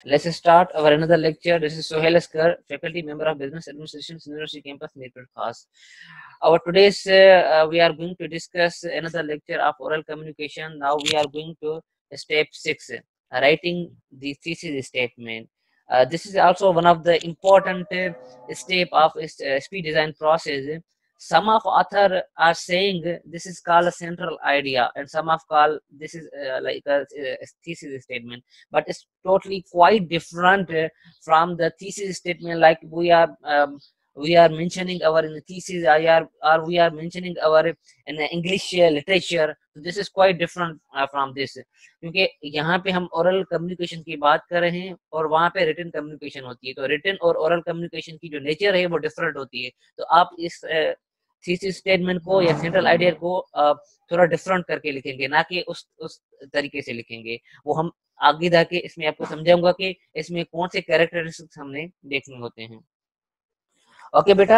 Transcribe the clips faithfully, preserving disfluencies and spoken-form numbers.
Let's start our another lecture. This is Sohail Askar, faculty member of Business Administration, University Campus, Mirpur Khas. Our today's uh, uh, we are going to discuss another lecture of oral communication. Now we are going to step six, uh, writing the thesis statement. Uh, this is also one of the important uh, step of uh, speech design process. Some of author are saying this is called a central idea, and some of call this is uh, like a, a thesis statement, but it's totally quite different uh, from the thesis statement. Like we are um, we are mentioning our in the thesis, or, are, or we are mentioning our in the English uh, literature. So this is quite different uh, from this, क्योंकि यहाँ पे हम oral communication की बात कर रहे हैं और वहाँ पे written communication होती है. तो written और oral communication की जो nature है वो different होती है. तो आप इस थीसिस स्टेटमेंट को या सेंट्रल आइडिया को थोड़ा डिफरेंट करके लिखेंगे, ना कि उस उस तरीके से लिखेंगे. वो हम आगे जाके इसमें आपको समझाऊंगा कि इसमें कौन से कैरेक्टरिस्टिक्स हमने देखने होते हैं. ओके बेटा,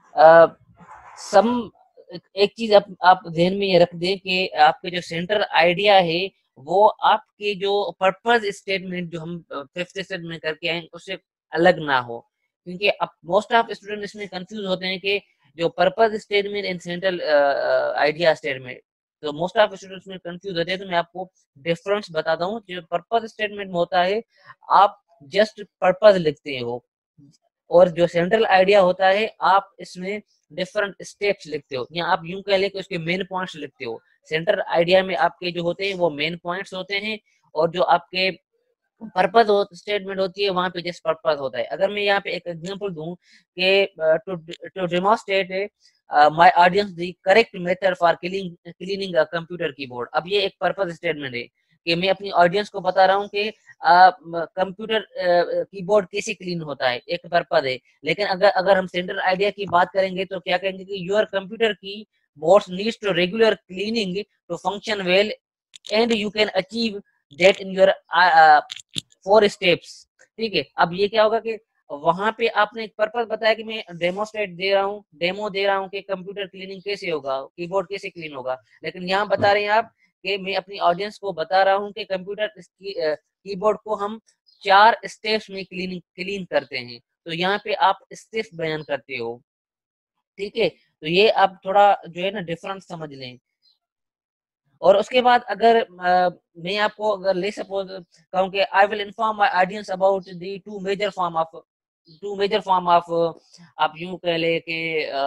सम एक चीज आप आप ध्यान में ये रख दें कि आपके जो सेंट्रल आइडिया है वो आपके जो पर्पस स्टेटमेंट जो हम फिफ्थ स्टेटमेंट में करके आए उससे अलग ना हो, क्योंकि अब मोस्ट ऑफ स्टूडेंट इसमें कंफ्यूज होते हैं कि जो purpose statement and central idea statement, तो मोस्ट ऑफ स्टूडेंट्स में कंफ्यूज होते हैं. तो मैं आपको डिफरेंस बताता हूँ. जो पर्पस स्टेटमेंट में होता है आप जस्ट पर्पस लिखते हो, और जो सेंट्रल आइडिया होता है आप इसमें डिफरेंट स्टेप्स लिखते हो, या आप यूं कह लें कि उसके मेन पॉइंट्स लिखते हो. सेंट्रल आइडिया में आपके जो होते हैं वो मेन पॉइंट्स होते हैं, और जो आपके पर्पस हो, स्टेटमेंट होती है वहां पे जस्ट पर्पस होता है. अगर मैं यहाँ पे एक एग्जांपल दूं कि to to demonstrate my audience the correct method for cleaning cleaning a computer keyboard. अब ये एक पर्पस स्टेटमेंट है कि मैं अपनी ऑडियंस को बता रहा हूँ कि कंप्यूटर कीबोर्ड कैसे क्लीन होता है, एक पर्पस है. लेकिन अगर अगर हम सेंट्रल आइडिया की बात करेंगे तो क्या कहेंगे कि your computer keyboards needs to regular cleaning to function well, and you can achieve that in your four steps. ठीक है, अब ये क्या होगा कि वहां पे आपने एक पर्पस बताया कि मैं डेमोस्ट्रेट दे रहा हूँ, डेमो दे रहा हूँ कि कंप्यूटर क्लीनिंग कैसे होगा, कीबोर्ड कैसे क्लीन होगा. लेकिन यहाँ बता रहे हैं आप कि मैं अपनी ऑडियंस को बता रहा हूँ कि कंप्यूटर कीबोर्ड को हम चार स्टेप्स में क्लीनिंग क्लीन करते हैं. तो यहाँ पे आप स्टेप्स बयान करते हो. ठीक है, तो ये आप थोड़ा जो है ना डिफरेंस समझ लें. और उसके बाद अगर आ, मैं आपको अगर ले सपोज कहूँ कि I will inform my audience about the two major form of two major form of आप यूं कह ले कि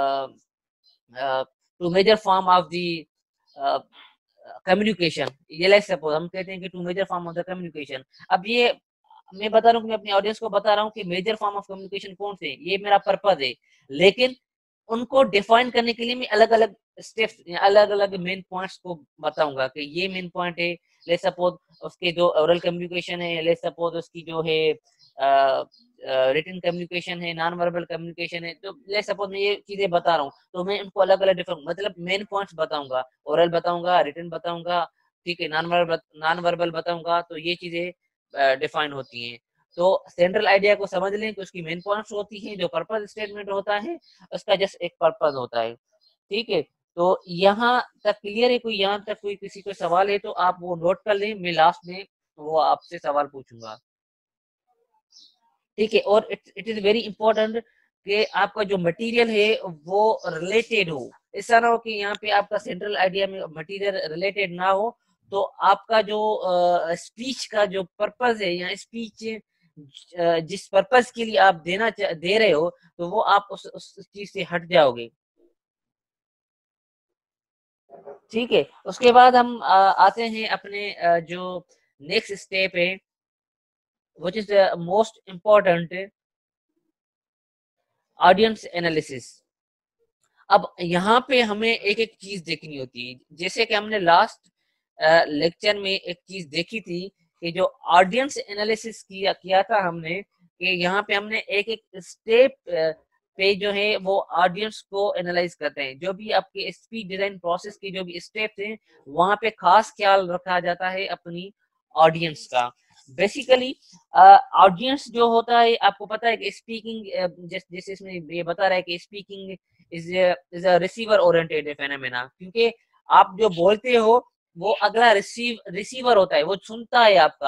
two major form of the communication. ये लाइक सपोज हम कहते हैं कि two major form of the communication. अब ये मैं बता रहा हूँ कि मैं अपनी ऑडियंस को बता रहा हूँ कि मेजर फॉर्म ऑफ कम्युनिकेशन कौन से, ये मेरा पर्पज है. लेकिन उनको डिफाइन करने के लिए मैं अलग अलग स्टेप्स, अलग अलग मेन पॉइंट्स को बताऊंगा कि ये मेन पॉइंट है. ले सपोज उसके जो ओरल कम्युनिकेशन है, ले सपोज उसकी जो है रिटन कम्युनिकेशन है, नॉन वर्बल कम्युनिकेशन है. तो ले सपोज मैं ये चीजें बता रहा हूँ तो मैं इनको अलग अलग डिफरेंट मतलब मेन पॉइंट्स बताऊंगा. ओरल बताऊंगा, रिटन बताऊंगा, ठीक है, नॉन वर्बल नॉन वर्बल बताऊंगा. तो ये चीजें डिफाइन होती हैं. तो सेंट्रल आइडिया को समझ लें कि उसकी मेन पॉइंट्स होती हैं, जो पर्पस स्टेटमेंट होता है उसका जस्ट एक पर्पस होता है. ठीक है, तो यहाँ तक क्लियर है? कोई यहाँ तक कोई किसी को सवाल है तो आप वो नोट कर लें, मैं लास्ट में वो आपसे सवाल पूछूंगा. ठीक है, और it it is very important कि आपका जो मटेरियल है वो रिलेटेड हो. ऐसा ना हो कि यहाँ पे आपका सेंट्रल आइडिया में मटेरियल रिलेटेड ना हो, तो आपका जो स्पीच uh, का जो पर्पस है या स्पीच uh, जिस पर्पस के लिए आप देना दे रहे हो तो वो आप उस उस चीज से हट जाओगे. ठीक है, उसके बाद हम uh, आते हैं अपने uh, जो नेक्स्ट स्टेप है, which is the most important, audience analysis. अब यहाँ पे हमें एक एक चीज देखनी होती है. जैसे कि हमने लास्ट लेक्चर में एक चीज देखी थी कि जो ऑडियंस एनालिसिस किया किया था हमने, कि यहाँ पे हमने एक एक स्टेप पे जो है वो ऑडियंस को एनालाइज करते हैं. जो भी आपके स्पीच डिजाइन प्रोसेस के जो भी स्टेप्स हैं वहां पे खास ख्याल रखा जाता है अपनी ऑडियंस का. बेसिकली ऑडियंस जो होता है आपको पता है कि स्पीकिंग जैसे इसमें ये बता रहा है कि speaking is is a receiver oriented phenomena, क्योंकि आप जो बोलते हो वो अगला रिसीव रिसीवर होता है, वो सुनता है आपका.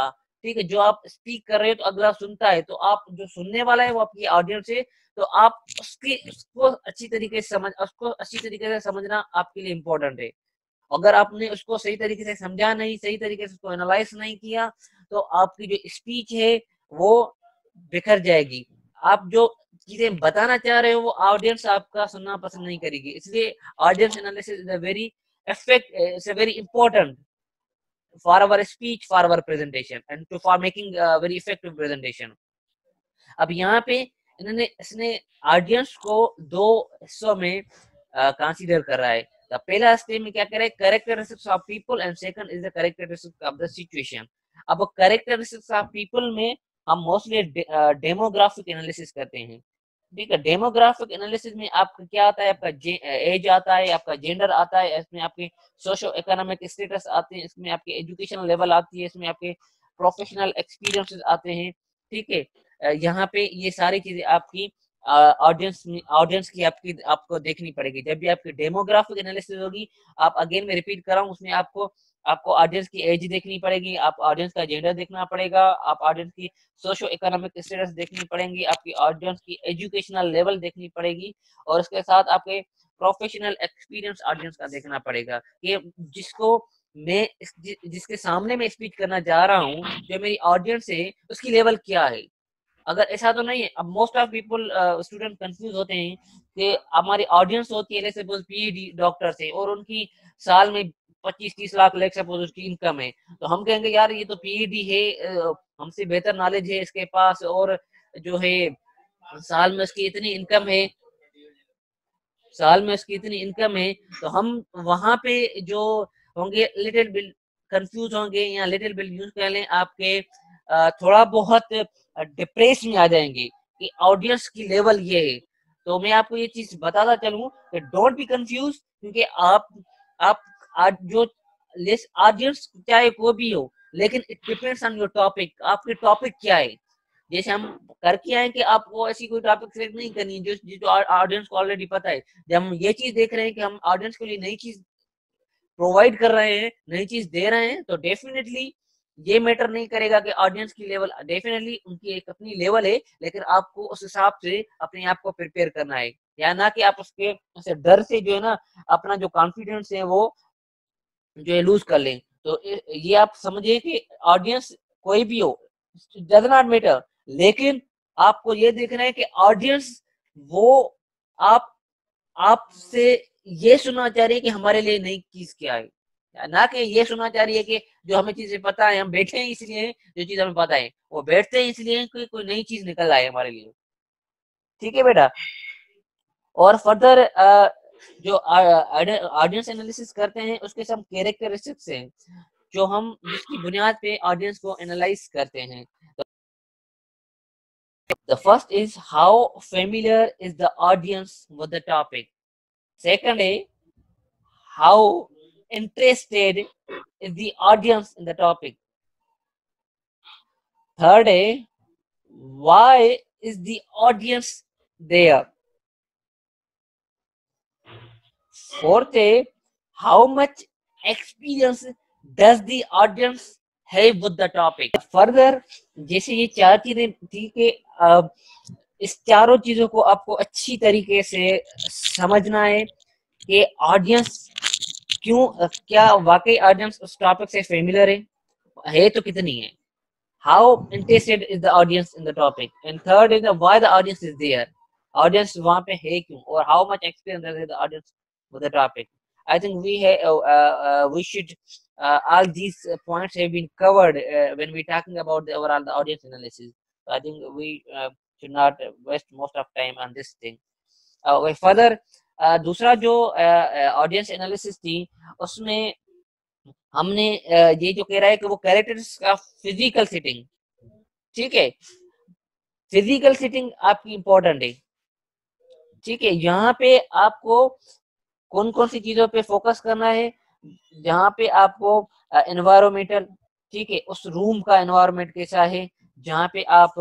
ठीक है, जो आप स्पीक कर रहे हो तो अगला सुनता है, तो आप जो सुनने वाला है वो आपकी ऑडियंस है, तो आप उसकी उसको अच्छी तरीके से समझ उसको अच्छी तरीके से समझना आपके लिए इम्पोर्टेंट है। अगर आपने उसको सही तरीके से समझा नहीं, सही तरीके से उसको एनालाइज नहीं किया, तो आपकी जो स्पीच है वो बिखर जाएगी। आप जो चीजें बताना चाह रहे हो वो ऑडियंस आपका सुनना पसंद नहीं करेगी। इसलिए audience analysis is a very effect is a very important for our speech, for our presentation, and to for making a very effective presentation. अब यहाँ पे इन्होंने इसने ऑडियंस को दो हिस्सों में कंसीडर कर रहा है। तो पहला स्टेज में क्या करे, characteristics of people, and second is the characteristics of the situation. अब कैरेक्टरिस्टिक्स ऑफ पीपल में हम मोस्टली डेमोग्राफिक एनालिसिस करते हैं। ठीक है, डेमोग्राफिक एनालिसिस में आपका क्या आता है, आपका एज आता है, आपका जेंडर आता है, इसमें आपके सोशो इकोनॉमिक स्टेटस आते हैं, इसमें आपके एजुकेशनल लेवल आती है, इसमें आपके प्रोफेशनल एक्सपीरियंसेस आते हैं। ठीक है, यहाँ पे ये सारी चीजें आपकी ऑडियंस ऑडियंस की आपकी आपको देखनी पड़ेगी। जब भी आपकी डेमोग्राफिक एनालिसिस होगी, आप अगेन मैं रिपीट कर रहा हूँ, उसमें आपको आपको ऑडियंस की एज देखनी पड़ेगी, आप ऑडियंस का जेंडर देखना पड़ेगा, आप ऑडियंस की सोशो इकोनॉमिक स्टेटस देखनी पड़ेगी, आपकी ऑडियंस की एजुकेशनल लेवल देखनी पड़ेगी, और उसके साथ आपके प्रोफेशनल एक्सपीरियंस ऑडियंस का देखना पड़ेगा कि जिसको मैं जिसके सामने मैं स्पीच करना चाह रहा हूँ, जो मेरी ऑडियंस है उसकी लेवल क्या है। अगर ऐसा तो नहीं है, अब most of people student confuse होते हैं कि हमारी ऑडियंस होती है जैसे सपोज पीएचडी डॉक्टर से, और उनकी साल में पच्चीस तीस लाख लेख सपोज उसकी इनकम है, तो हम कहेंगे यार ये तो पीएचडी है, हमसे बेहतर नॉलेज है इसके पास, और जो है साल में उसकी इतनी इनकम है साल में उसकी इतनी इनकम है तो हम वहां पे जो होंगे लिटिल बिल कंफ्यूज होंगे, या लिटिल बिल यूज कर लें आपके थोड़ा बहुत डिप्रेस में आ जाएंगे कि ऑडियंस की लेवल ये है। तो मैं आपको ये चीज बताता चलूं कि डोंट बी कंफ्यूज, क्योंकि आप आप आज जो ऑडियंस चाहे कोई भी हो, लेकिन it depends on your topic, आपके टॉपिक क्या है। जैसे हम करके आए कि आपको ऐसी कोई टॉपिक सिलेक्ट नहीं करनी है जो जो ऑडियंस को ऑलरेडी पता है। जब हम ये चीज देख रहे हैं कि हम ऑडियंस के लिए नई चीज प्रोवाइड कर रहे हैं, नई चीज दे रहे हैं, तो डेफिनेटली ये मैटर नहीं करेगा कि ऑडियंस की लेवल, डेफिनेटली उनकी एक अपनी लेवल है, लेकिन आपको उस हिसाब से अपने आप को प्रिपेयर करना है, या ना कि आप उसके उसे डर से जो है ना अपना जो कॉन्फिडेंस है वो जो है लूज कर लें। तो ये आप समझिए कि ऑडियंस कोई भी हो, डज नॉट मैटर, लेकिन आपको ये देखना है कि ऑडियंस वो आप आपसे ये सुनना चाह रही है कि हमारे लिए नई चीज क्या है, ना कि ये सुनना चाह रही है कि जो हमें चीजें पता है हम बैठे हैं इसलिए, जो चीज हमें पता है वो बैठते हैं इसलिए कि कोई नई चीज निकल आए हमारे लिए। ठीक है बेटा, और फर्दर जो ऑडियंस एनालिसिस करते हैं उसके सब कैरेक्टरिस्टिक्स हैं जो हम जिसकी बुनियाद पे ऑडियंस को एनालाइज करते हैं। The first is how familiar is the audience with the topic. Second is how interested is the audience in the topic. Third is why is the audience there. Fourth is how much experience does the audience have with the topic. Further, जैसे ये चार चीजें थी कि इस चारों चीजों को आपको अच्छी तरीके से समझना है कि ऑडियंस क्यों, क्या वाकई ऑडियंस उस टॉपिक से फेमिलियर है है तो कितनी है, how interested is the audience in the topic, and third is why the audience is there, audience वहां पे है क्यों, और how much experience has the audience with the topic. I think we have uh, uh, we should uh, all these points have been covered uh, when we talking about the overall the audience analysis. So I think we uh, should not waste most of time on this thing. Uh, further, uh, दूसरा जो audience uh, analysis uh, थी उसमें हमने uh, ये जो कह रहा है कि वो कैरेक्टर्स का फिजिकल सिटिंग, ठीक है, फिजिकल सिटिंग आपकी इंपॉर्टेंट है. ठीक है, यहाँ पे आपको कौन कौन सी चीजों पे फोकस करना है, जहाँ पे आपको एनवायरमेंटल, ठीक है, उस रूम का एनवायरमेंट कैसा है जहाँ पे आप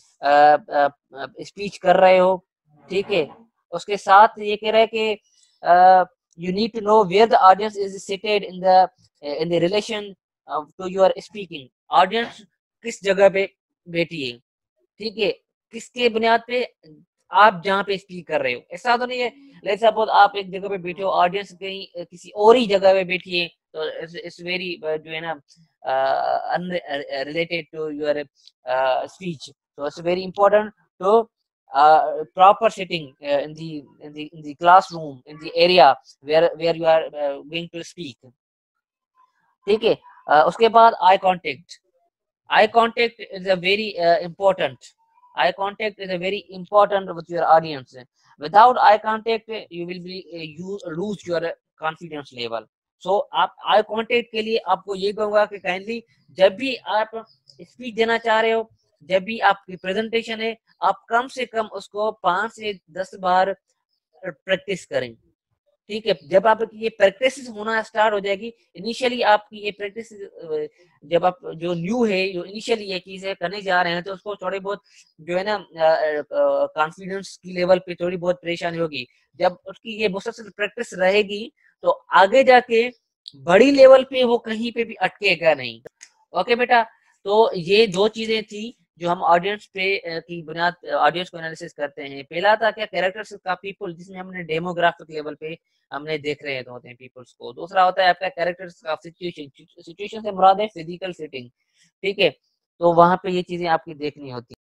स्पीच कर रहे हो. ठीक है, उसके साथ ये कह रहा है कि you need to know where the audience is seated in the in the relation to your speaking. Audience किस जगह पे बैठी है, ठीक है, किसके बुनियाद पे आप जहाँ पे स्पीक कर रहे हो। ऐसा तो नहीं है लेट्स सपोज आप एक जगह पे बैठे हो, ऑडियंस कहीं किसी और ही जगह पे बैठी है, तो इट्स वेरी जो है ना unrelated to your speech, so it's very important to uh, proper sitting uh, in the in the in the classroom, in the area where where you are uh, going to speak, ठीक है। uh, उसके बाद eye contact, eye contact is a very uh, important, eye contact is a very important with your audience. Without eye contact you will be uh, you lose your confidence level. So आप eye contact के लिए आपको ये कहूँगा कि kindly जब भी आप स्पीच देना चाह रहे हो, जब भी आपकी प्रेजेंटेशन है, आप कम से कम उसको पांच से दस बार प्रैक्टिस करें, ठीक है। जब आपकी ये प्रैक्टिस होना स्टार्ट हो जाएगी, इनिशियली आपकी ये प्रैक्टिस जब आप जो न्यू है, जो इनिशियली ये चीजें करने जा रहे हैं, तो उसको थोड़ी बहुत जो है ना कॉन्फिडेंस की लेवल पे थोड़ी बहुत परेशानी होगी। जब उसकी ये मुसलसल प्रैक्टिस रहेगी तो आगे जाके बड़ी लेवल पे वो कहीं पे भी अटकेगा नहीं। ओके बेटा, तो ये दो चीजें थी जो हम ऑडियंस पे की बुनियाद ऑडियंस को एनालिसिस करते हैं। पहला था क्या कैरेक्टर्स का पीपल, जिसमें हमने डेमोग्राफिक लेवल पे हमने देख रहे होते हैं पीपल्स को। दूसरा होता है आपका कैरेक्टर्स का सिचुएशन, सिचुएशन से मुराद है फिजिकल सेटिंग, ठीक है, तो वहां पे ये चीजें आपकी देखनी होती है।